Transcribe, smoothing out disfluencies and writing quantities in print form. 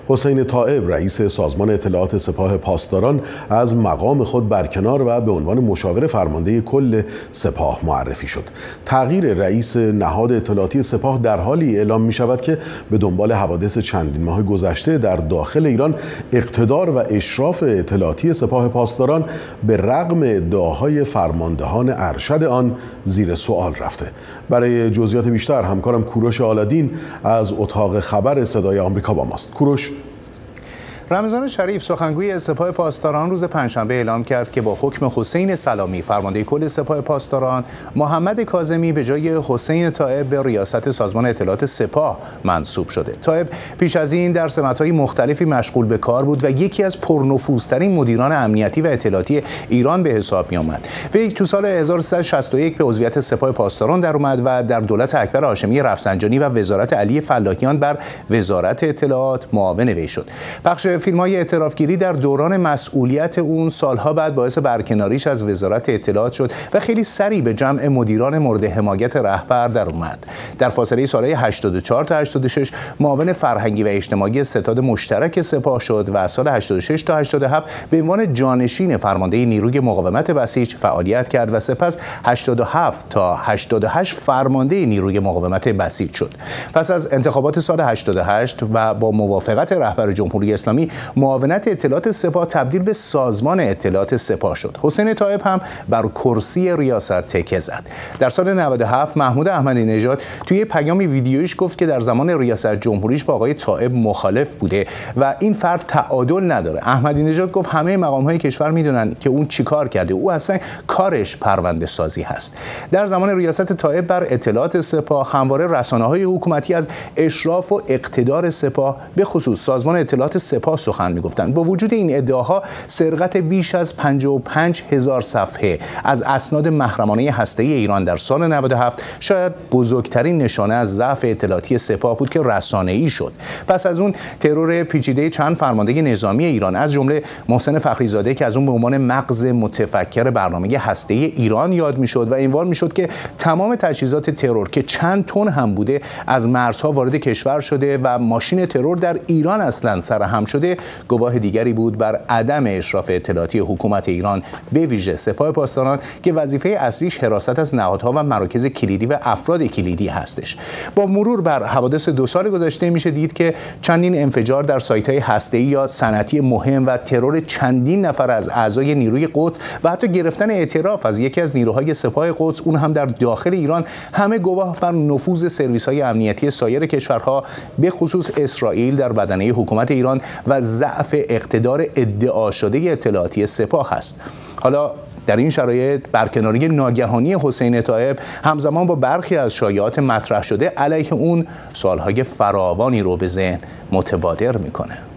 حسین طائب رئیس سازمان اطلاعات سپاه پاسداران از مقام خود برکنار و به عنوان مشاور فرمانده کل سپاه معرفی شد. تغییر رئیس نهاد اطلاعاتی سپاه در حالی اعلام می شود که به دنبال حوادث چندین ماه گذشته در داخل ایران اقتدار و اشراف اطلاعاتی سپاه پاسداران به رغم ادعاهای فرماندهان ارشد آن زیر سوال رفته. برای جزئیات بیشتر همکارم کوروش آلادین از اتاق خبر صدای آمریکا با ماست. کوروش. رمضان شریف سخنگوی سپاه پاسداران روز پنجشنبه اعلام کرد که با حکم حسین سلامی فرمانده کل سپاه پاسداران، محمد کاظمی به جای حسین طائب به ریاست سازمان اطلاعات سپاه منصوب شده. طائب پیش از این در سمت‌های مختلفی مشغول به کار بود و یکی از پرنفوذترین مدیران امنیتی و اطلاعاتی ایران به حساب می‌آمد. وی تو سال 1361 به عضویت سپاه پاسداران در اومد و در دولت اکبر هاشمی رفسنجانی و وزارت علی فلاحیان بر وزارت اطلاعات معاون وی شد. بخش فیلم‌های اعترافگیری در دوران مسئولیت اون سالها بعد باعث برکناریش از وزارت اطلاعات شد و خیلی سریع به جمع مدیران مورد حمایت رهبر در اومد. در فاصله سالهای 84 تا 86 معاون فرهنگی و اجتماعی ستاد مشترک سپاه شد و از سال 86 تا 87 به عنوان جانشین فرمانده نیروی مقاومت بسیج فعالیت کرد و سپس 87 تا 88 فرمانده نیروی مقاومت بسیج شد. پس از انتخابات سال 88 و با موافقت رهبر جمهوری اسلامی معاونت اطلاعات سپاه تبدیل به سازمان اطلاعات سپاه شد. حسین طائب هم بر کرسی ریاست تکیه زد. در سال 97 محمود احمدی نژاد توی پیامی ویدیویش گفت که در زمان ریاست جمهوریش با آقای طائب مخالف بوده و این فرد تعادل نداره. احمدی نژاد گفت همه مقام‌های کشور میدونن که اون چیکار کرده. او اصلا کارش پرونده سازی هست. در زمان ریاست طائب بر اطلاعات سپاه همواره رسانه‌های حکومتی از اشراف و اقتدار سپاه به خصوص سازمان اطلاعات سپاه سخن میگفتند. با وجود این ادعاها سرقت بیش از 55,000 صفحه از اسناد محرمانه هسته‌ای ایران در سال 97 شاید بزرگترین نشانه از ضعف اطلاعاتی سپاه بود که رسانه‌ای شد. پس از اون ترور پیچیده چند فرمانده نظامی ایران از جمله محسن فخریزاده که از اون به عنوان مغز متفکر برنامه هسته‌ای ایران یاد میشد و اینوار میشد که تمام تجهیزات ترور که چند تن هم بوده از مرزها وارد کشور شده و ماشین ترور در ایران اصلا سرهم شده، گواه دیگری بود بر عدم اشراف اطلاعاتی حکومت ایران به ویژه سپاه پاسداران که وظیفه اصلیش حراست از نهادها و مراکز کلیدی و افراد کلیدی هستش. با مرور بر حوادث 2 سال گذشته میشه دید که چندین انفجار در سایت‌های هسته‌ای یا صنعتی مهم و ترور چندین نفر از اعضای نیروی قدس و حتی گرفتن اعتراف از یکی از نیروهای سپاه قدس اون هم در داخل ایران همه گواه بر نفوذ سرویس‌های امنیتی سایر کشورها به خصوص اسرائیل در بدنه حکومت ایران و ضعف اقتدار ادعا شده اطلاعاتی سپاه است. حالا در این شرایط برکناری ناگهانی حسین طائب همزمان با برخی از شایعات مطرح شده علیه اون سوالهای فراوانی رو به ذهن متبادر میکنه.